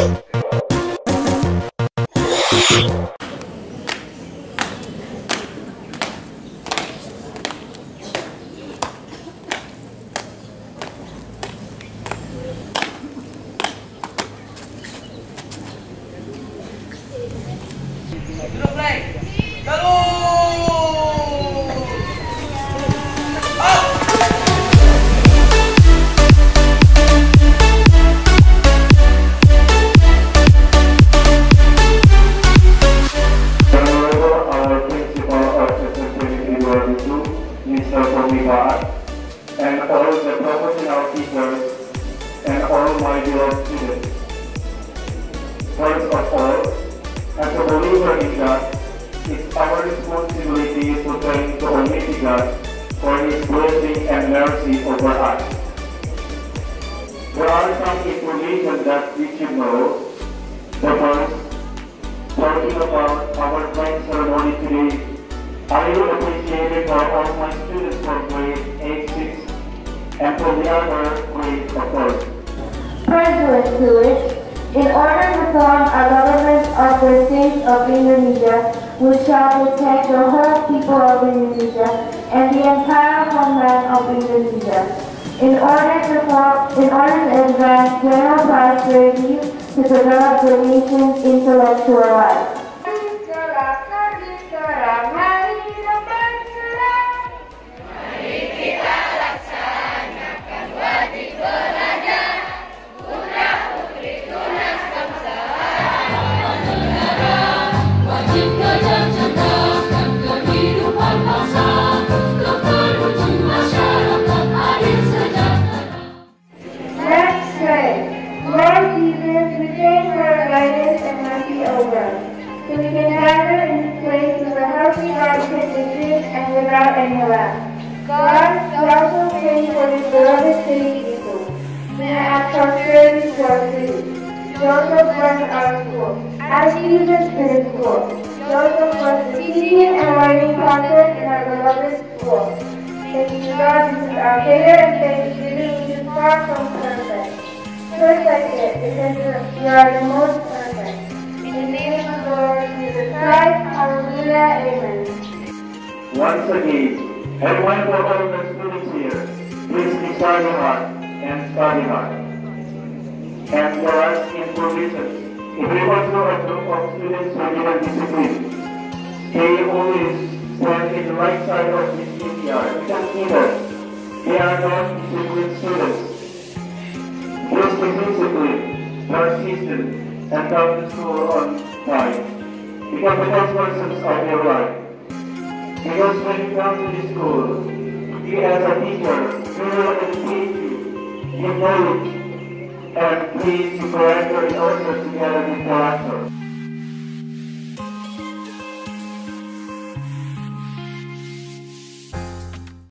And all the professional teachers and all my beloved students. First of all, as a believer in God, it's our responsibility to thank to Almighty God for His blessing and mercy over us. There are some information that we should know. The first, talking about our flag ceremony today, I would appreciate it for all my students from grade 8-6 and from the other grade of course. President Tulis, in order to form a government of the state of Indonesia, which shall protect the whole people of Indonesia and the entire homeland of Indonesia, in order to advance general prosperity to develop the nation's intellectual life. So we can gather in this place with a healthy heart and without any lack. God, we also pray for this beloved city, Bitung. May I ask prosperity to our city. We also bless our school. As students in the school, we also bless the teaching and learning process in our beloved school. Thank you, God, this is our prayer and thanksgiving, which is far from perfect. First I say, because you are the most perfect. In the name of the Lord Jesus Christ, hallelujah, amen. Once again, everyone for all the students here, please be study hard and study hard. And for us information, if we want to a group of students who need discipline, they always stand in the right side of this PTR. You can see that they are not disciplined students. Please be disciplined, persistent, and come to school on time. Become the best persons of your life. Because when you come to the school, you as a teacher, we will educate you, give knowledge, and teach you character in order to get a good character.